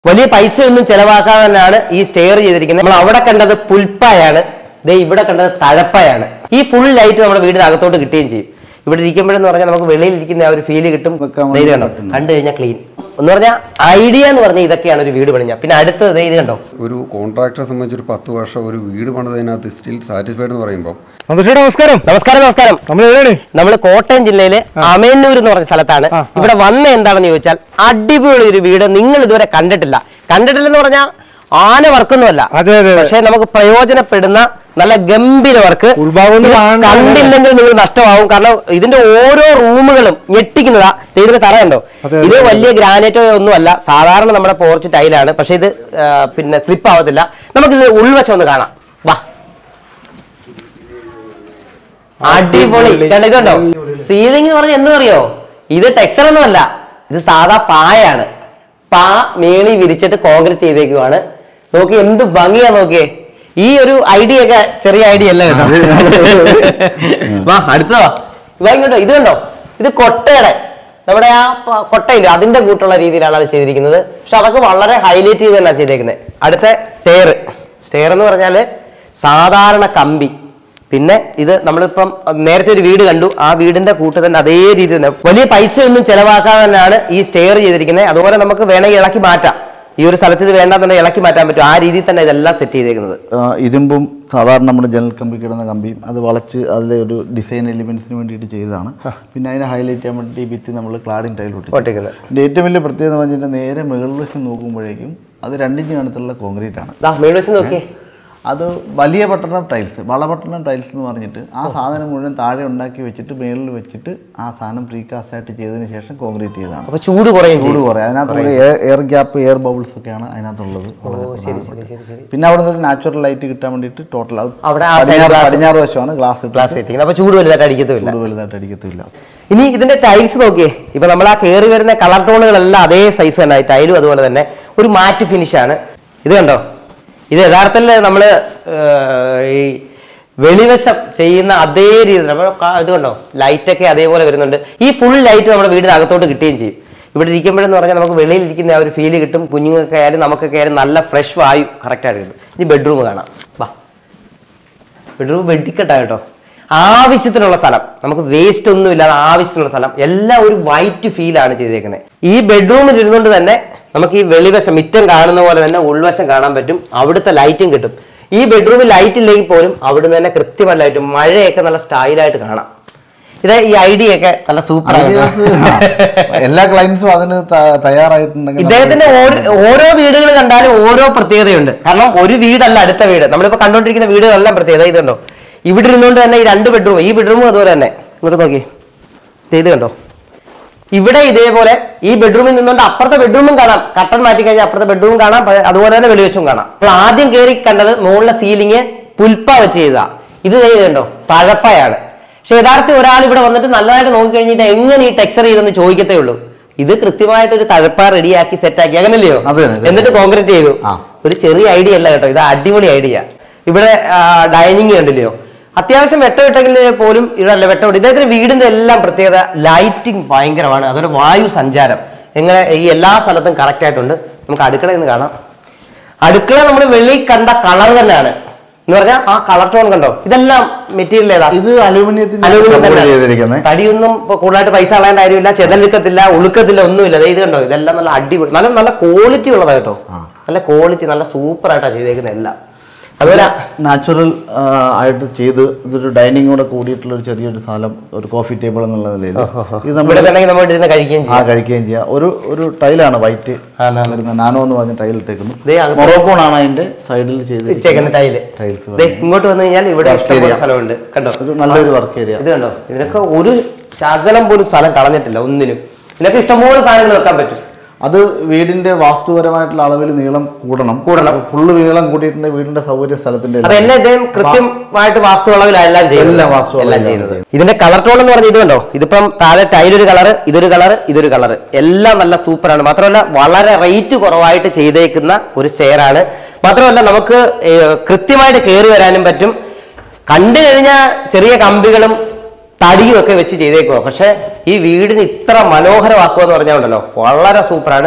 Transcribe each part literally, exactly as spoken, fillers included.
വലിയ പൈസയൊന്നും ചെലവാക്കാതെ തന്നെയാണ് ഈ സ്റ്റെയർ ചെയ്തിരിക്കുന്നത്. നമ്മൾ അവിടെ കണ്ടത് പുൽപ്പായാണ്, ദേ ഇവിടെ കണ്ടത് തഴപ്പായാണ്. ഈ ഫുൾ ലൈറ്റ് നമ്മുടെ വീടിന് അകത്തോട്ട് കിട്ടുകയും ചെയ്യും. ഇവിടെ ഇരിക്കുമ്പോഴെന്ന് പറഞ്ഞാൽ നമുക്ക് വെളിയിൽ ഇരിക്കുന്ന ആ ഒരു ഫീല് കിട്ടും. ഇത് കണ്ടോ, കണ്ടു കഴിഞ്ഞാൽ ക്ലീൻ എന്ന് പറഞ്ഞാൽ ഐഡിയ എന്ന് പറഞ്ഞാൽ ഇതൊക്കെയാണ് ഒരു വീട് പണിഞ്ഞ. പിന്നെ അടുത്തത് ഇത് കണ്ടോ, ഒരു കോൺട്രാക്ടറെ സംബന്ധിച്ച് ഒരു പത്ത് വർഷം ഒരു വീട് പണിതതിനകത്ത് സ്റ്റിൽ സാറ്റിസ്ഫൈഡ് എന്ന് പറയുമ്പോൾ. നമസ്കാരം നമസ്കാരം നമസ്കാരം നമ്മൾ കോട്ടയം ജില്ലയിലെ അമേന്നൂർ എന്ന് പറഞ്ഞ സ്ഥലത്താണ്. ഇവിടെ വന്ന എന്താണെന്ന് ചോദിച്ചാൽ അടിപൊളി ഒരു വീട് നിങ്ങൾ ഇതുവരെ കണ്ടിട്ടില്ല. കണ്ടിട്ടില്ലെന്ന് പറഞ്ഞാൽ ആന വർക്കൊന്നുമല്ല, പക്ഷെ നമുക്ക് പ്രയോജനപ്പെടുന്ന നല്ല ഗംഭീര വർക്ക്. കണ്ടില്ലെങ്കിൽ നിങ്ങൾ നഷ്ടമാവും. കാരണം ഇതിന്റെ ഓരോ റൂമുകളും ഞെട്ടിക്കുന്നതാ. ഇതിന്റെ തറ ഉണ്ടോ, ഇത് വലിയ ഗ്രാനൈറ്റോ ഒന്നുമല്ല, സാധാരണ നമ്മുടെ പോർച്ച് ടൈലാണ്. പക്ഷെ ഇത് പിന്നെ സ്ലിപ്പ് ആവത്തില്ല. നമുക്കിത് ഉൾവശം ഒന്ന് കാണാം, വാ. അടിപൊളി ഇതുണ്ടോ, സീലിംഗ് എന്ന് പറഞ്ഞാൽ എന്താ അറിയോ, ഇത് ടെക്സ്ചർ ഒന്നും അല്ല, ഇത് സാധാ പായാണ്. പാ മേളി വിരിച്ചിട്ട് കോൺക്രീറ്റ് ചെയ്തേക്കുവാണ്. നോക്കി എന്ത് ഭംഗിയാ നോക്കിയേ. ഈ ഒരു ഐഡിയ ഒക്കെ ചെറിയ ഐഡിയ അല്ല കേട്ടോ. വാ അടുത്തതാ, വാ ഇങ്ങോട്ടോ. ഇത് കണ്ടോ, ഇത് കൊട്ടയുടെ നമ്മുടെ ആ കൊട്ടയില്ല അതിന്റെ കൂട്ടുള്ള രീതിയിലാണ് അത് ചെയ്തിരിക്കുന്നത്. പക്ഷെ അതൊക്കെ വളരെ ഹൈലൈറ്റ് ചെയ്ത് തന്നെയാണ് ചെയ്തേക്കുന്നത്. അടുത്ത സ്റ്റെയർ സ്റ്റെയർ എന്ന് പറഞ്ഞാല് സാധാരണ കമ്പി. പിന്നെ ഇത് നമ്മളിപ്പം നേരത്തെ ഒരു വീട് കണ്ടു, ആ വീടിന്റെ കൂട്ട് തന്നെ അതേ രീതി തന്നെ വലിയ പൈസ ഒന്നും ചെലവാക്കാതെ തന്നെയാണ് ഈ സ്റ്റെയർ ചെയ്തിരിക്കുന്നത്. അതുപോലെ നമുക്ക് വേണമെങ്കിൽ ഇളക്കി മാറ്റാം. ഈ ഒരു സ്ഥലത്ത് ഇത് വേണ്ടാന്നുണ്ടെങ്കിൽ ഇളക്കി മാറ്റാൻ പറ്റും. ആ രീതിയിൽ തന്നെ ഇതെല്ലാം സെറ്റ് ചെയ്തേക്കുന്നത്. ഇരുമ്പും സാധാരണ നമ്മുടെ ജനൽ കമ്പി കിടന്ന കമ്പിയും അത് വളച്ച് അതിലെ ഒരു ഡിസൈൻ എലിമെന്റ്സിന് വേണ്ടിയിട്ട് ചെയ്തതാണ്. പിന്നെ അതിനെ ഹൈലൈറ്റ് ചെയ്യാൻ വേണ്ടി ഈ ഭിത്തി നമ്മൾ ക്ലാഡിംഗ് ടൈൽ ഒട്ടിക്കുന്നത്. ഇതിന്റെ ഏറ്റവും വലിയ പ്രത്യേകത എന്ന് പറഞ്ഞാൽ നേരെ മുകൾ വശം നോക്കുമ്പോഴേക്കും അത് രണ്ടിഞ്ച് കണത്തുള്ള കോൺക്രീറ്റ് ആണ്. മുകൾ വശം നോക്കിയേ, അത് വലിയ പട്ടണം ടൈൽസ്, വളപട്ടണം ടൈൽസ് എന്ന് പറഞ്ഞിട്ട് ആ സാധനം മുഴുവൻ താഴെ ഉണ്ടാക്കി വെച്ചിട്ട് മേളിൽ വെച്ചിട്ട് ആ സാധനം പ്രീകാസ്റ്റ് ആയിട്ട് ചെയ്തതിന് ശേഷം കോൺക്രീറ്റ് ചെയ്തതാണ്. അപ്പോൾ ചൂട് കുറയും, ചൂട് കുറയും. അതിനകത്ത് എയർ ഗ്യാപ്പ്, എയർ ബബിൾസ് ഒക്കെയാണ് അതിനകത്തുള്ളത്. പിന്നെ അവിടെ നിന്ന് നാച്ചുറൽ ലൈറ്റ് കിട്ടാൻ വേണ്ടിയിട്ട് ടോട്ടൽ പടിഞ്ഞാറ് വശമാണ് ഗ്ലാസ് ഗ്ലാസ് സെറ്റിംഗ്. അപ്പോൾ ചൂട് വലുതായിട്ട് അടിക്കത്തില്ല, ചൂട് വലുതായിട്ട് അടിക്കത്തില്ല. ഇനി ഇതിന്റെ ടൈൽസ് നോക്കിയേ, ഇപ്പൊ നമ്മൾ ആ കയറി വരുന്ന കളർ ടോണുകളെല്ലാം അതേ സൈസ് തന്നെ, ടൈലും അതുപോലെ തന്നെ ഒരു മാറ്റ് ഫിനിഷാണ്. ഇത് കണ്ടോ, ഇത് യഥാർത്ഥത്തിൽ നമ്മൾ ഈ വെളിവശം ചെയ്യുന്ന അതേ രീതി നമ്മൾ ഇത് കണ്ടോ, ലൈറ്റൊക്കെ അതേപോലെ വരുന്നുണ്ട്. ഈ ഫുൾ ലൈറ്റ് നമ്മുടെ വീടിന് അകത്തോട്ട് കിട്ടുകയും ചെയ്യും. ഇവിടെ ഇരിക്കുമ്പോഴെന്ന് പറഞ്ഞാൽ നമുക്ക് വെളിയിൽ ഇരിക്കുന്ന ആ ഒരു ഫീല് കിട്ടും. കുഞ്ഞുങ്ങൾക്ക് ആയാലും നമുക്കൊക്കെ ആയാലും നല്ല ഫ്രഷ് വായു കറക്റ്റായിട്ട് കിട്ടും. ഇനി ബെഡ്റൂം കാണാം, വാ. ബെഡ്റൂം വെട്ടിക്കെട്ടാ കേട്ടോ, ആവശ്യത്തിനുള്ള സ്ഥലം, നമുക്ക് വേസ്റ്റ് ഒന്നും ഇല്ലാതെ ആവശ്യത്തിനുള്ള സ്ഥലം, എല്ലാം ഒരു വൈറ്റ് ഫീലാണ് ചെയ്തേക്കുന്നത്. ഈ ബെഡ്റൂമിൽ ഇരുന്നുകൊണ്ട് തന്നെ നമുക്ക് ഈ വെളിവശം മിറ്റം കാണുന്ന പോലെ തന്നെ ഉൾവശം കാണാൻ പറ്റും. അവിടുത്തെ ലൈറ്റും കിട്ടും. ഈ ബെഡ്റൂമിൽ ലൈറ്റ് ഇല്ലെങ്കിൽ പോലും അവിടുന്ന് തന്നെ കൃത്യമായ ലൈറ്റും, മഴയൊക്കെ നല്ല സ്റ്റൈലായിട്ട് കാണാം. ഇത് ഈ ഐഡിയ ഒക്കെ നല്ല സൂപ്പർ ആണ്. എല്ലാ ക്ലയൻസും അതിന് തയ്യാറായിട്ടുണ്ടെങ്കിൽ ഇദ്ദേഹത്തിന്റെ ഓരോ വീടുകൾ കണ്ടാലും ഓരോ പ്രത്യേകതയുണ്ട്. കാരണം ഒരു വീടല്ല അടുത്ത വീട്, നമ്മളിപ്പോ കണ്ടോണ്ടിരിക്കുന്ന വീടുകളെല്ലാം പ്രത്യേകത. ഇതുണ്ടോ, ഇവിടെ ഇരുന്നുകൊണ്ട് തന്നെ ഈ രണ്ട് ബെഡ്റൂം, ഈ ബെഡ്റൂമും അതുപോലെ തന്നെ. ഇങ്ങോട്ട് നോക്കി, ഇത് കണ്ടോ, ഇവിടെ ഇതേപോലെ ഈ ബെഡ്റൂമിൽ നിന്നുകൊണ്ട് അപ്പുറത്തെ ബെഡ്റൂമും കാണാം. കട്ടൻ മാറ്റി കഴിഞ്ഞാൽ അപ്പുറത്തെ ബെഡ്റൂമും കാണാം, അതുപോലെ തന്നെ വെളിവശവും കാണാം. അപ്പോൾ ആദ്യം കയറി കണ്ടത് മുകളിലെ സീലിംഗ് പുൽപ്പ വെച്ച് ചെയ്താ. ഇത് കണ്ടോ, തഴപ്പയാണ്. പക്ഷെ യഥാർത്ഥത്തിൽ ഒരാൾ ഇവിടെ വന്നിട്ട് നല്ലതായിട്ട് നോക്കിക്കഴിഞ്ഞിട്ട് എങ്ങനെ ഈ ടെക്സ്ചർ ചെയ്തെന്ന് ചോദിക്കത്തേ ഉള്ളൂ. ഇത് കൃത്യമായിട്ട് ഒരു തഴപ്പ റെഡിയാക്കി സെറ്റാക്കി, അങ്ങനല്ലയോ, എന്നിട്ട് കോൺക്രീറ്റ് ചെയ്തു. ഒരു ചെറിയ ഐഡിയ അല്ല കേട്ടോ, ഇത് അടിപൊളി ഐഡിയ. ഇവിടെ ഡൈനിങ് കണ്ടില്ലയോ, അത്യാവശ്യം വെട്ടമിട്ടെങ്കിൽ പോലും ഇവിടെ വെട്ടമിട്ട്. ഇദ്ദേഹത്തിന്റെ വീടിന്റെ എല്ലാം പ്രത്യേകത ലൈറ്റിംഗ് ഭയങ്കരമാണ്. അതുപോലെ വായു സഞ്ചാരം എങ്ങനെ ഈ എല്ലാ സ്ഥലത്തും കറക്റ്റ് ആയിട്ടുണ്ട്. നമുക്ക് അടുക്കളയിൽ നിന്ന് കാണാം. അടുക്കള നമ്മൾ വെളിയിൽ കണ്ട കളർ തന്നെയാണ് എന്ന് പറഞ്ഞാൽ ആ കളർ ടോൺ കണ്ടോ. ഇതെല്ലാം മെറ്റീരിയൽ ഏതാ, ഇത് അലൂമിനിയത്തിന്റെ അലൂമിനിയം തന്നെ. തടിയൊന്നും ഇപ്പൊ കൂടുതലായിട്ട് പൈസ കളയേണ്ട കാര്യമില്ല, ചെതലിക്കത്തില്ല, ഉളുക്കത്തില്ല, ഒന്നുമില്ല. ഇത് കണ്ടോ, ഇതെല്ലാം നല്ല അടിപൊളി, നല്ല നല്ല ക്വാളിറ്റി ഉള്ളതാ കേട്ടോ. നല്ല ക്വാളിറ്റി, നല്ല സൂപ്പർ ആയിട്ടാണ് ചെയ്തേക്കുന്നത് എല്ലാം. അതുപോലെ നാച്ചുറൽ ആയിട്ട് ചെയ്ത് ഇതൊരു ഡൈനിങ് കൂടെ കൂടിയിട്ടുള്ള ഒരു ചെറിയൊരു സ്ഥലം, ഒരു കോഫി ടേബിൾ എന്നുള്ള നിലയിൽ ഇത് നമ്മുടെ കഴിക്കുകയും ആ കഴിക്കുകയും ചെയ്യാം. ഒരു ഒരു ടൈലാണ് വൈറ്റ് നാനോ എന്ന് പറഞ്ഞ ടൈൽ ഇട്ടേക്കുന്നു. മൊറോക്കോണാണ് അതിന്റെ സൈഡിൽ ചെയ്ത് ടൈല് ടൈൽസ്. ഇങ്ങോട്ട് വന്നു കഴിഞ്ഞാൽ ഇവിടെ സ്ഥലമുണ്ട് കണ്ടോ, നല്ലൊരു വർക്ക് ഏരിയ. ഇത് കണ്ടോ, ഇതിനൊക്കെ ഒരു ശകലം പോലും സ്ഥലം കളഞ്ഞിട്ടില്ല ഒന്നിനും. ഇതിനൊക്കെ ഇഷ്ടംപോലെ സാധനങ്ങൾ വെക്കാൻ പറ്റും. അത് വീടിന്റെ വാസ്തുപരമായിട്ടുള്ള അളവിൽ നീളം കൂടണം കൂടണം ഫുള്ള് നീളം കൂട്ടിയിട്ടുണ്ടെങ്കിൽ വീടിന്റെ സൗകര്യ സ്ഥലത്തിന്റെ കൃത്യമായിട്ട് വാസ്തു അളവിലെല്ലാം ചെയ്യുന്നത്. ഇതിന്റെ കളർ ടോൺ എന്ന് പറഞ്ഞാൽ ഇത് കണ്ടോ, ഇതിപ്പം താഴെ ടൈലൊരു കളറ്, ഇതൊരു കളറ്, ഇതൊരു കളറ്, എല്ലാം നല്ല സൂപ്പറാണ്. മാത്രമല്ല വളരെ റേറ്റ് കുറവായിട്ട് ചെയ്തേക്കുന്ന ഒരു ചെയറാണ്. മാത്രമല്ല നമുക്ക് കൃത്യമായിട്ട് കയറി വരാനും പറ്റും. കണ്ടു കഴിഞ്ഞാൽ ചെറിയ കമ്പികളും തടിയും ഒക്കെ വെച്ച് ചെയ്തേക്കുക. പക്ഷെ ഈ വീടിന് ഇത്ര മനോഹരമാക്കുക എന്ന് പറഞ്ഞാൽ ഉണ്ടല്ലോ, വളരെ സൂപ്പറാണ്.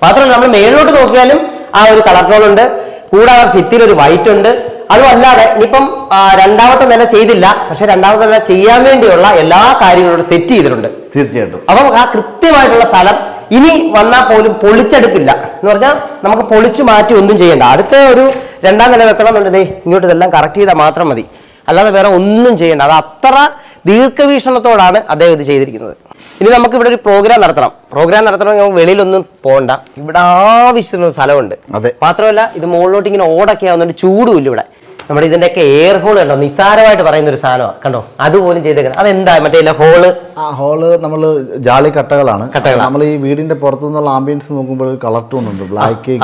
മാത്രമല്ല നമ്മൾ മേളിലോട്ട് നോക്കിയാലും ആ ഒരു കളർ ടോൺ ഉണ്ട്, കൂടാതെ ഭിത്തിയിൽ ഒരു വൈറ്റ് ഉണ്ട്. അതുമല്ലാതെ ഇനിയിപ്പം രണ്ടാമത്തെ നില ചെയ്തില്ല, പക്ഷെ രണ്ടാമത്തെ നില ചെയ്യാൻ വേണ്ടിയുള്ള എല്ലാ കാര്യങ്ങളും സെറ്റ് ചെയ്തിട്ടുണ്ട് തീർച്ചയായിട്ടും. അപ്പം ആ കൃത്യമായിട്ടുള്ള സ്ഥലം ഇനി വന്നാൽ പോലും പൊളിച്ചെടുക്കില്ല എന്ന് പറഞ്ഞാൽ നമുക്ക് പൊളിച്ചു മാറ്റി ഒന്നും ചെയ്യണ്ട. അടുത്ത ഒരു രണ്ടാം നില വെക്കണം എന്നുണ്ടെങ്കിൽ ഇങ്ങോട്ട് ഇതെല്ലാം കറക്റ്റ് ചെയ്താൽ മാത്രം മതി, അല്ലാതെ വേറെ ഒന്നും ചെയ്യണ്ട. അത് അത്ര ദീർഘവീക്ഷണത്തോടാണ് അദ്ദേഹം ഇത് ചെയ്തിരിക്കുന്നത്. ഇനി നമുക്ക് ഇവിടെ ഒരു പ്രോഗ്രാം നടത്തണം. പ്രോഗ്രാം നടത്തണമെങ്കിൽ നമുക്ക് വെളിയിലൊന്നും പോകണ്ട, ഇവിടെ ആവശ്യത്തിനുള്ള സ്ഥലമുണ്ട്. അതെ, മാത്രമല്ല ഇത് മുകളിലോട്ട് ഇങ്ങനെ ഓടൊക്കെ ആവുന്നുണ്ട്, ചൂടുമില്ല ഇവിടെ. നമ്മുടെ ഇതിന്റെയൊക്കെ എയർ ഹോൾ കണ്ടോ, നിസ്സാരമായിട്ട് പറയുന്ന ഒരു സാധനമാണ് കണ്ടോ, അതുപോലും ചെയ്തേക്കുന്നത്. അതെന്താ മറ്റേ ഹോള്? ആ ഹോള് നമ്മൾ ജാളി കട്ടകളാണ്. നമ്മൾ ഈ വീടിന്റെ പുറത്തുനിന്നുള്ള ആംബിയൻസ് നോക്കുമ്പോൾ കളർ ടൂൺ ഉണ്ട്, ബ്ലാക്ക്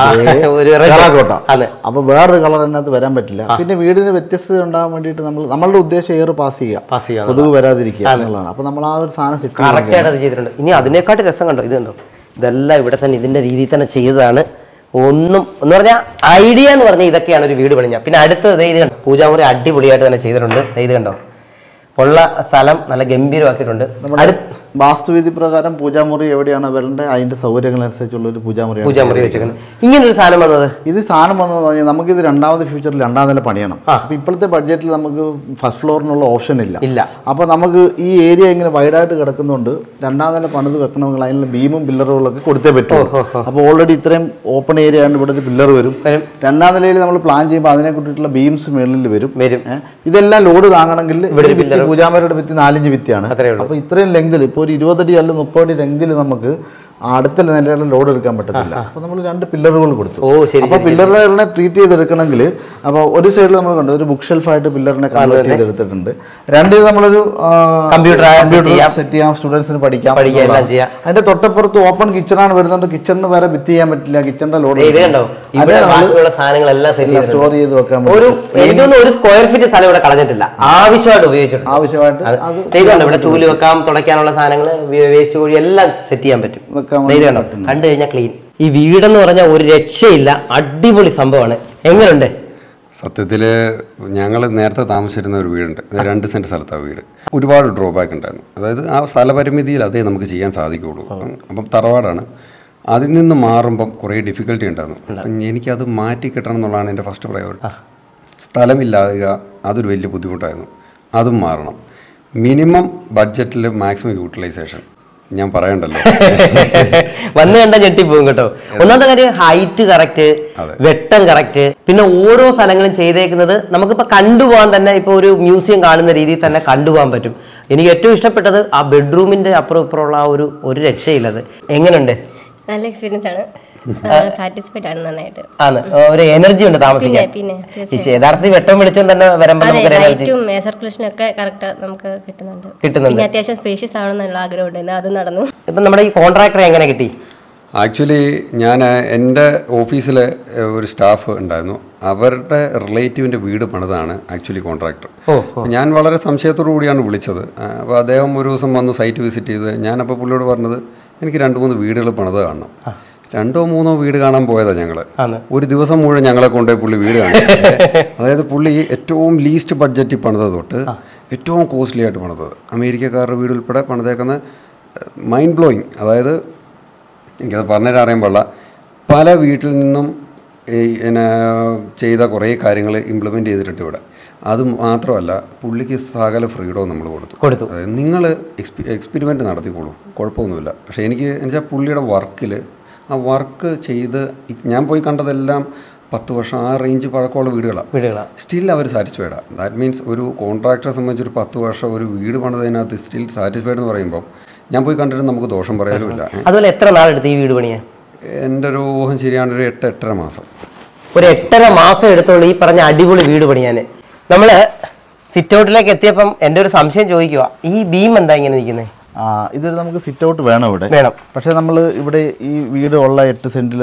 കോട്ട. അപ്പൊ വേറൊരു കളർ അതിനകത്ത് വരാൻ പറ്റില്ല. പിന്നെ വീടിന് വ്യത്യസ്തത ഉണ്ടാകാൻ വേണ്ടിയിട്ട് നമ്മൾ നമ്മളുടെ ഉദ്ദേശം എയർ പാസ് ചെയ്യുക, കൊതുക് വരാതിരിക്കുക എന്നുള്ളതാണ്. അപ്പൊ നമ്മൾ ആ ഒരു സാധനം കറക്റ്റ് ആയിട്ട് അത് ചെയ്തിട്ടുണ്ട്. ഇനി അതിനെക്കാട്ടി രസം കണ്ടോ, ഇത് കണ്ടോ, ഇതെല്ലാം ഇവിടെ തന്നെ ഇതിന്റെ രീതിയിൽ തന്നെ ചെയ്തതാണ്. ഒന്നും എന്ന് പറഞ്ഞാൽ ഐഡിയ എന്ന് പറഞ്ഞാൽ ഇതൊക്കെയാണ് ഒരു വീട് പണിഞ്ഞ. പിന്നെ അടുത്തത് ഇത് കണ്ടോ, പൂജാമുറി അടിപൊളിയായിട്ട് തന്നെ ചെയ്തിട്ടുണ്ട്. ഇത് കണ്ടോ, ഉള്ള സ്ഥലം നല്ല ഗംഭീരമാക്കിയിട്ടുണ്ട്. വാസ്തുവിധി പ്രകാരം പൂജാമുറി എവിടെയാണ് വരേണ്ടത് അതിന്റെ സൗകര്യങ്ങളനുസരിച്ചുള്ള ഒരു പൂജാമുറി പൂജാമുറി വെച്ചിരിക്കുന്നത്. ഇങ്ങനെ ഒരു സാധനം വന്നത് ഇത് സാധനം വന്നത് പറഞ്ഞാൽ നമുക്ക് ഇത് രണ്ടാമത് ഫ്യൂച്ചറിൽ രണ്ടാം നില പണിയണം. അപ്പൊ ഇപ്പോഴത്തെ ബഡ്ജറ്റിൽ നമുക്ക് ഫസ്റ്റ് ഫ്ലോറിനുള്ള ഓപ്ഷൻ ഇല്ല ഇല്ല അപ്പൊ നമുക്ക് ഈ ഏരിയ ഇങ്ങനെ വൈഡായിട്ട് കിടക്കുന്നുണ്ട്. രണ്ടാം നില പണിത് വെക്കണമെങ്കിൽ അതിനുള്ള ബീമും പില്ലറുകളൊക്കെ കൊടുത്തേ പറ്റും. അപ്പോൾ ഓൾറെഡി ഇത്രയും ഓപ്പൺ ഏരിയ ആയതുകൊണ്ട് ഇവിടെ ഒരു പില്ലർ വരും. രണ്ടാം നിലയിൽ നമ്മൾ പ്ലാൻ ചെയ്യുമ്പോൾ അതിനെ കൂട്ടിയിട്ടുള്ള ബീംസ് മേളിൽ വരും വരും ഇതെല്ലാം ലോഡ് താങ്ങണമെങ്കിൽ പൂജാമുറിയുടെ ഭിത്തി നാലഞ്ച് ഭിത്തിയാണ്. അപ്പൊ ഇത്രയും ലെങ്തിൽ ഇപ്പോൾ ഒരു ഇരുപതടി അല്ല മുപ്പതടി ലെങ്തിൽ നമുക്ക് അടുത്ത നിലയുടെ ലോഡ് എടുക്കാൻ പറ്റത്തില്ല. അപ്പൊ നമ്മൾ രണ്ട് പില്ലറുകൾ കൊടുത്തു. അപ്പൊ പില്ലറിനെ ട്രീറ്റ് ചെയ്തെടുക്കണമെങ്കിൽ അപ്പൊ ഒരു സൈഡിൽ നമ്മൾ കണ്ടു ഒരു ബുക്ക് ഷെൽഫായിട്ട് പില്ലറിനെ കൺവേർട്ട് ചെയ്തെടുത്തിട്ടുണ്ട്. രണ്ട് നമ്മളൊരു കമ്പ്യൂട്ടർ സെറ്റ് ചെയ്യാം, സ്റ്റുഡൻസിന് പഠിക്കാം. അതിന്റെ തൊട്ടപ്പുറത്ത് ഓപ്പൺ കിച്ചണാണ് വരുന്നുണ്ട്. കിച്ചണിന് വേറെ ഭിത്തി ചെയ്യാൻ പറ്റില്ല, കിച്ചണിന്റെ ലോഡ് സ്റ്റോർ ചെയ്ത് വെക്കാൻ പറ്റും. ഒരു സ്ക്വയർ ഫീറ്റ് സ്ഥലം ഇവിടെ കളഞ്ഞിട്ടില്ല, ആവശ്യമായിട്ട് ഉപയോഗിച്ചിട്ടുണ്ട്. ആവശ്യമായിട്ട് ഇവിടെ ചൂല് വെക്കാം, തുടയ്ക്കാനുള്ള സാധനങ്ങൾ, വേസ്റ്റ് കോഴി എല്ലാം സെറ്റ് ചെയ്യാൻ പറ്റും. കണ്ടു കഴിഞ്ഞാൽ ക്ലീൻ. ഈ വീടെന്ന് പറഞ്ഞാൽ ഒരു രക്ഷയില്ല, അടിപൊളി സംഭവമാണ്. എങ്ങനെയുണ്ട്? സത്യത്തിൽ ഞങ്ങൾ നേരത്തെ താമസിച്ചിരുന്ന ഒരു വീടുണ്ട്, രണ്ട് സെൻറ്റ് സ്ഥലത്താണ് വീട്. ഒരുപാട് ഡ്രോബാക്ക് ഉണ്ടായിരുന്നു. അതായത് ആ സ്ഥലപരിമിതിയിൽ അതേ നമുക്ക് ചെയ്യാൻ സാധിക്കുകയുള്ളൂ. അപ്പം തറവാടാണ്, അതിൽ നിന്ന് മാറുമ്പം കുറേ ഡിഫിക്കൽട്ടി ഉണ്ടായിരുന്നു. അപ്പം എനിക്കത് മാറ്റി കിട്ടണം എന്നുള്ളതാണ് എൻ്റെ ഫസ്റ്റ് പ്രയോറിറ്റി. സ്ഥലമില്ലാതെ അതൊരു വലിയ ബുദ്ധിമുട്ടായിരുന്നു, അതും മാറണം. മിനിമം ബഡ്ജറ്റിൽ മാക്സിമം യൂട്ടിലൈസേഷൻ ഞാൻ പറയണ്ടല്ലോ, വന്ന് കണ്ട ഞെട്ടിപ്പോകും കേട്ടോ. ഒന്നാമത്തെ കാര്യം ഹൈറ്റ് കറക്റ്റ്, വെട്ടം കറക്റ്റ്, പിന്നെ ഓരോ സ്ഥലങ്ങളും ചെയ്തേക്കുന്നത് നമുക്കിപ്പോൾ കണ്ടുപോകാൻ തന്നെ ഇപ്പോൾ ഒരു മ്യൂസിയം കാണുന്ന രീതിയിൽ തന്നെ കണ്ടുപോകാൻ പറ്റും. എനിക്ക് ഏറ്റവും ഇഷ്ടപ്പെട്ടത് ആ ബെഡ്റൂമിന്റെ അപ്പുറം ഇപ്പുറമുള്ള ആ ഒരു ഒരു രക്ഷയില്ലത്. എങ്ങനെയുണ്ട്? നല്ല എക്സ്പീരിയൻസ് ആണ്, സാറ്റിസ്ഫൈഡ് ആണ്, നന്നായിട്ട് ആണ്. ഒരു എനർജി ഉണ്ട് താമസിക്കാൻ. യഥാർത്ഥത്തിൽ വെട്ടം വെളിച്ചം തന്നെ വരുമ്പോൾ സർക്കുലേഷൻ ഒക്കെ കറക്റ്റ് നമുക്ക് കിട്ടുന്നുണ്ട് കിട്ടുന്നുണ്ട് അത്യാവശ്യം സ്പേഷ്യസ് ആണെന്നുള്ള ആഗ്രഹമുണ്ട്, അത് നടന്നു. ഇപ്പം നമ്മുടെ ഈ കോൺട്രാക്ടറെ എങ്ങനെ കിട്ടി? ആക്ച്വലി ഞാൻ എൻ്റെ ഓഫീസിലെ ഒരു സ്റ്റാഫ് ഉണ്ടായിരുന്നു, അവരുടെ റിലേറ്റീവിൻ്റെ വീട് പണിതാണ് ആക്ച്വലി കോൺട്രാക്ടർ. ഞാൻ വളരെ സംശയത്തോടു കൂടിയാണ് വിളിച്ചത്. അപ്പോൾ അദ്ദേഹം ഒരു ദിവസം വന്ന് സൈറ്റ് വിസിറ്റ് ചെയ്ത് ഞാനപ്പോൾ പുള്ളിയോട് പറഞ്ഞത് എനിക്ക് രണ്ട് മൂന്ന് വീടുകൾ പണിത് കാണണം. രണ്ടോ മൂന്നോ വീട് കാണാൻ പോയതാണ് ഞങ്ങൾ. ഒരു ദിവസം മുഴുവൻ ഞങ്ങളെ കൊണ്ടുപോയി പുള്ളി വീട് കാണി. അതായത് പുള്ളി ഏറ്റവും ലീസ്റ്റ് ബഡ്ജറ്റിൽ പണിത് തൊട്ട് ഏറ്റവും കോസ്റ്റ്ലി ആയിട്ട് പണിതത്, അമേരിക്കക്കാരുടെ വീട് ഉൾപ്പെടെ പണിതേക്കുന്ന മൈൻഡ് ബ്ലോയിങ്. അതായത് എനിക്കത് പറഞ്ഞുതരാൻ അറിയാൻ പാടില്ല. പല വീട്ടിൽ നിന്നും പിന്നെ ചെയ്ത കുറേ കാര്യങ്ങൾ ഇംപ്ലിമെൻറ്റ് ചെയ്തിട്ടുണ്ട് ഇവിടെ. അത് മാത്രമല്ല പുള്ളിക്ക് സകല ഫ്രീഡവും നമ്മൾ കൊടുത്തു കൊടുത്തു അതായത് നിങ്ങൾ എക്സ്പി എക്സ്പെരിമെൻറ്റ് നടത്തിക്കോളൂ, കുഴപ്പമൊന്നുമില്ല. പക്ഷേ എനിക്ക് എന്നുവെച്ചാൽ പുള്ളിയുടെ വർക്കിൽ ആ വർക്ക് ചെയ്ത് ഞാൻ പോയി കണ്ടതെല്ലാം പത്ത് വർഷം ആ റേഞ്ച് പഴക്കമുള്ള വീടുകളാണ് വീടുകളാണ് സ്റ്റിൽ അവർ സാറ്റിസ്ഫൈഡാണ്. ദാറ്റ് മീൻസ് ഒരു കോൺട്രാക്ടറെ സംബന്ധിച്ച് ഒരു പത്ത് വർഷം ഒരു വീട് പണിതതിനകത്ത് സ്റ്റിൽ സാറ്റിസ്ഫൈഡ് എന്ന് പറയുമ്പോൾ ഞാൻ പോയി കണ്ടിട്ട് നമുക്ക് ദോഷം പറയാനുമില്ല. അതുപോലെ എത്ര നാളെടുത്ത് ഈ വീട് പണിയാൻ? എൻ്റെ ഒരു ഊഹം ശരിയാണ്, ഒരു എട്ട് എട്ടര മാസം ഒരു എട്ടര മാസം എടുത്തോളൂ ഈ പറഞ്ഞ അടിപൊളി വീട് പണിയാൻ. നമ്മൾ സിറ്റ് ഔട്ടിലേക്ക് എത്തിയപ്പം എൻ്റെ ഒരു സംശയം ചോദിക്കുക, ഈ ബീം എന്താ ഇങ്ങനെ നിൽക്കുന്നത്? ആ ഇതൊരു നമുക്ക് സിറ്റ് ഔട്ട് വേണം ഇവിടെ വേണം പക്ഷേ നമ്മൾ ഇവിടെ ഈ വീട് ഉള്ള എട്ട് സെൻറ്റിൽ നമ്മൾ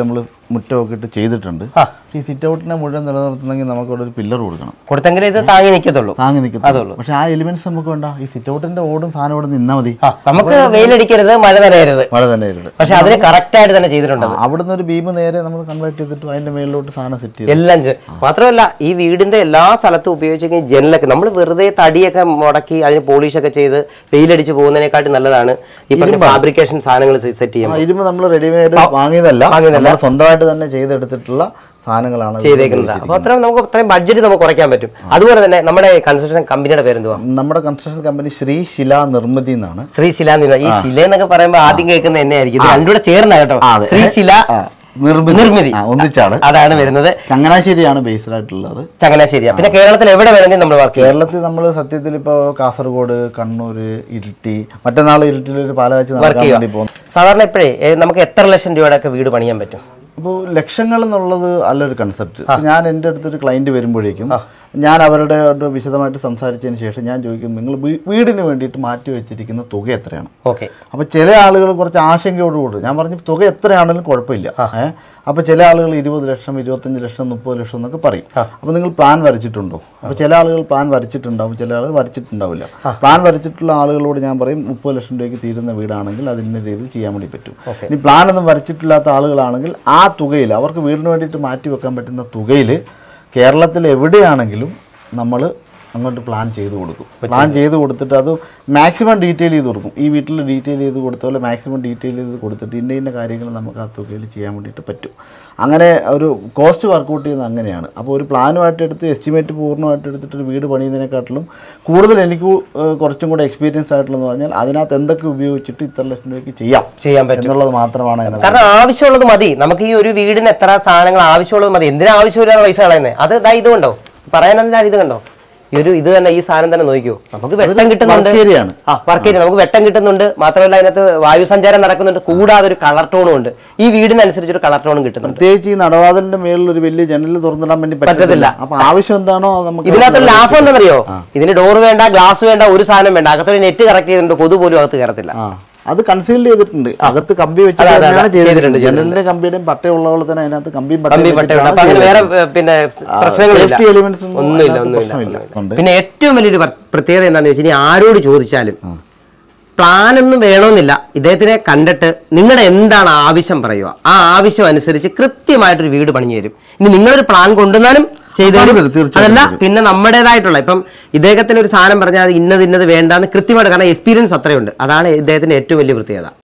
മുറ്റമൊക്കെ ഇട്ട് ചെയ്തിട്ടുണ്ട്. ഈ സിറ്റ് ഔട്ടിനെ മുഴുവൻ നിലനിർത്തണമെങ്കിൽ നമുക്ക് അവിടെ ഒരു പില്ലർ കൊടുക്കണം, കൊടുത്തെങ്കിൽ ഇത് താങ്ങി നിൽക്കത്തുള്ളൂ താങ്ങി നിൽക്കത്തുള്ളൂ. പക്ഷെ ആ എലിമെന്റ്സ് നമുക്ക് വേണ്ട. ഈ സിറ്റ് ഔട്ടിന്റെ ഓടും സാധനം ഇവിടെ നിന്നാൽ മതി. നമുക്ക് വെയിലടിക്കരുത്, മഴ നനയരുത്, മഴ തന്നെ ഇരുത്. പക്ഷെ അതിന് കറക്റ്റ് ആയിട്ട് തന്നെ ചെയ്തിട്ടുണ്ട്. അവിടുന്ന് ഒരു ബീം നേരെ നമ്മൾ കൺവേർട്ട് ചെയ്തിട്ട് അതിന്റെ മേളിലോട്ട് സാധനം സെറ്റ് ചെയ്ത് എല്ലാം. മാത്രമല്ല ഈ വീടിന്റെ എല്ലാ സ്ഥലത്തും ഉപയോഗിച്ച ജനലൊക്കെ നമ്മൾ വെറുതെ തടിയൊക്കെ മുടക്കി അതിന് പോളിഷൊക്കെ ചെയ്ത് വെയിലടിച്ച് പോകുന്നതിനെക്കാട്ടും നല്ലതാണ് ഈ പറഞ്ഞ ഫാബ്രിക്കേഷൻ സാധനങ്ങൾ സെറ്റ് ചെയ്യാം. ഇരുമ്പ് നമ്മൾ റെഡിമെയ്ഡ് വാങ്ങിയതല്ല, വാങ്ങിയതല്ല, സ്വന്തമായിട്ട് തന്നെ ചെയ്തെടുത്തിട്ടുള്ള സാധനങ്ങളാണ് ചെയ്തേക്കുന്നത്. അപ്പൊ അത്രയും നമുക്ക് അത്രയും ബഡ്ജറ്റ് നമുക്ക് കുറയ്ക്കാൻ പറ്റും. അതുപോലെ തന്നെ നമ്മുടെ കൺസ്ട്രക്ഷൻ കമ്പനിയുടെ പേരെന്തുവാ? നമ്മുടെ കൺസ്ട്രക്ഷൻ കമ്പനി ശ്രീ ശില നിർമ്മിതി എന്നാണ്. ശ്രീ ശില. ഈ ശില എന്നൊക്കെ പറയുമ്പോൾ ആദ്യം കേൾക്കുന്ന എന്നെ ആയിരിക്കും. ഇത് രണ്ടുകൂടെ ചേർന്ന കേട്ടോ, ശ്രീ ശില നിർമ്മിതി ഒന്നിച്ചാണ്, അതാണ് വരുന്നത്. ചങ്ങനാശ്ശേരിയാണ് ബേസ്ഡ് ആയിട്ടുള്ളത്. ചങ്ങനാശ്ശേരി. പിന്നെ കേരളത്തിൽ എവിടെ വേണമെങ്കിലും നമ്മൾ വർക്ക് ചെയ്യും. കേരളത്തിൽ നമ്മൾ സത്യത്തിൽ ഇപ്പോൾ കാസർഗോഡ്, കണ്ണൂർ, ഇരിട്ടി, മറ്റന്നാൾ ഇരിട്ടിയിൽ ഒരു പാല വെച്ച് നടക്കാൻ വേണ്ടി പോകും. സാധാരണ എപ്പോഴേ നമുക്ക് എത്ര ലക്ഷം രൂപയുടെ ഒക്കെ വീട് പണിയാൻ പറ്റും? അപ്പോൾ ലക്ഷങ്ങൾ എന്നുള്ളത് അല്ലൊരു കൺസെപ്റ്റ്. ഞാൻ എൻ്റെ അടുത്തൊരു ക്ലയൻറ്റ് വരുമ്പോഴേക്കും ഞാൻ അവരുടെ വിശദമായിട്ട് സംസാരിച്ചതിന് ശേഷം ഞാൻ ചോദിക്കും, നിങ്ങൾ വീടിന് വേണ്ടിയിട്ട് മാറ്റി വെച്ചിരിക്കുന്ന തുക എത്രയാണ്? ഓക്കെ. അപ്പോൾ ചില ആളുകൾ കുറച്ച് ആശങ്കയോടുകൂടി ഞാൻ പറഞ്ഞു തുക എത്രയാണെങ്കിലും കുഴപ്പമില്ല. ഏഹ് അപ്പോൾ ചില ആളുകൾ ഇരുപത് ലക്ഷം, ഇരുപത്തഞ്ച് ലക്ഷം, മുപ്പത് ലക്ഷം എന്നൊക്കെ പറയും. അപ്പോൾ നിങ്ങൾ പ്ലാൻ വരച്ചിട്ടുണ്ടോ? അപ്പോൾ ചില ആളുകൾ പ്ലാൻ വരച്ചിട്ടുണ്ടാവും, ചില ആളുകൾ വരച്ചിട്ടുണ്ടാവില്ല. പ്ലാൻ വരച്ചിട്ടുള്ള ആളുകളോട് ഞാൻ പറയും മുപ്പത് ലക്ഷം രൂപയ്ക്ക് തീരുന്ന വീടാണെങ്കിൽ അതിൻ്റെ രീതിയിൽ ചെയ്യാൻ വേണ്ടി പറ്റും. ഇനി പ്ലാൻ ഒന്നും വരച്ചിട്ടില്ലാത്ത ആളുകളാണെങ്കിൽ ആ തുകയിൽ അവർക്ക് വീടിന് വേണ്ടിയിട്ട് മാറ്റി വെക്കാൻ പറ്റുന്ന തുകയിൽ കേരളത്തിൽ എവിടെയാണെങ്കിലും നമ്മൾ അങ്ങോട്ട് പ്ലാൻ ചെയ്ത് കൊടുക്കും. പ്ലാൻ ചെയ്ത് കൊടുത്തിട്ട് അത് മാക്സിമം ഡീറ്റെയിൽ ചെയ്ത് കൊടുക്കും. ഈ വീട്ടിൽ ഡീറ്റെയിൽ ചെയ്ത് കൊടുത്ത പോലെ മാക്സിമം ഡീറ്റെയിൽ ചെയ്ത് കൊടുത്തിട്ട് ഇന്ന ഇന്ന കാര്യങ്ങൾ നമുക്ക് ആ തുകയിൽ ചെയ്യാൻ വേണ്ടിയിട്ട് പറ്റും. അങ്ങനെ ഒരു കോസ്റ്റ് വർക്കൗട്ട് ചെയ്യുന്നത് അങ്ങനെയാണ്. അപ്പോൾ ഒരു പ്ലാനുമായിട്ട് എടുത്ത് എസ്റ്റിമേറ്റ് പൂർണ്ണമായിട്ട് എടുത്തിട്ട് ഒരു വീട് പണിയുന്നതിനെക്കാട്ടിലും കൂടുതൽ എനിക്ക് കുറച്ചും കൂടെ എക്സ്പീരിയൻസ് ആയിട്ടുള്ളതെന്ന് പറഞ്ഞാൽ അതിനകത്ത് എന്തൊക്കെ ഉപയോഗിച്ചിട്ട് ഇത്ര ലക്ഷം രൂപയ്ക്ക് ചെയ്യാം ചെയ്യാൻ പറ്റും എന്നുള്ളത് മാത്രമാണ്. കാരണം ആവശ്യമുള്ളത് മതി. നമുക്ക് ഈ ഒരു വീടിന് എത്ര സാധനങ്ങൾ ആവശ്യമുള്ളത് മതി. എന്തിനാ ആവശ്യമില്ലാതെ പൈസ കളയുന്നത്? അത് ഇതാ ഇത് കണ്ടോ, പറയാനെന്താ ഇത് കണ്ടോ, ഈ ഒരു ഇത് തന്നെ, ഈ സാധനം തന്നെ നോക്കിയോ, നമുക്ക് വെട്ടം കിട്ടുന്നുണ്ട്. ആ വർക്ക് ഏരിയ നമുക്ക് വെട്ടം കിട്ടുന്നുണ്ട്. മാത്രമല്ല അതിനകത്ത് വായു സഞ്ചാരം നടക്കുന്നുണ്ട്. കൂടാതെ ഒരു കളർ ടോണും ഉണ്ട്. ഈ വീടിനനുസരിച്ച് ഒരു കളർ ടോണും കിട്ടുന്നുണ്ട്. പ്രത്യേകിച്ച് ഈ നടവാതിലിന്റെ മേളിൽ ഒരു വലിയ ജനൽ തുറന്നിടാൻ വേണ്ടി പറ്റത്തില്ല. അപ്പൊ ആവശ്യം എന്താണോ നമുക്ക് ഇതിനകത്ത് ലാഭം എന്താണെന്നറിയോ? ഇതിന് ഡോർ വേണ്ട, ഗ്ലാസ് വേണ്ട, ഒരു സാധനം വേണ്ട. അകത്തൊരു നെറ്റ് കറക്റ്റ് ചെയ്തിട്ടുണ്ട്, കൊതു പോലും അകത്ത് കയറത്തില്ല. അത് കൺസീൽ ചെയ്തിട്ടുണ്ട്. അകത്ത് കമ്പി വെച്ചിട്ടുണ്ട്. ജനലിന്റെ കമ്പിയുടെയും പട്ടയുള്ള പോലെ തന്നെ അതിനകത്ത് കമ്പിയും പട്ടയും വേറെ പിന്നെ പ്രശ്നങ്ങളില്ല, ഒന്നുമില്ല ഒന്നുമില്ല. പിന്നെ ഏറ്റവും വലിയൊരു പ്രത്യേകത എന്താണെന്ന് വെച്ചാൽ ഇനി ആരോട് ചോദിച്ചാലും പ്ലാനൊന്നും വേണമെന്നില്ല. ഇദ്ദേഹത്തിനെ കണ്ടിട്ട് നിങ്ങളുടെ എന്താണ് ആവശ്യം പറയുക, ആ ആവശ്യം അനുസരിച്ച് കൃത്യമായിട്ടൊരു വീട് പണിഞ്ഞു തരും. ഇനി നിങ്ങളൊരു പ്ലാൻ കൊണ്ടുവന്നാലും ചെയ്തു തരും. അതല്ല പിന്നെ നമ്മുടേതായിട്ടുള്ള ഇപ്പം ഇദ്ദേഹത്തിന് ഒരു സാധനം പറഞ്ഞാൽ ഇന്നത് ഇന്നത് വേണ്ടാന്ന് കൃത്യമായിട്ട്, കാരണം എക്സ്പീരിയൻസ് അത്രയുണ്ട്. അതാണ് ഇദ്ദേഹത്തിന്റെ ഏറ്റവും വലിയ പ്രത്യേകത.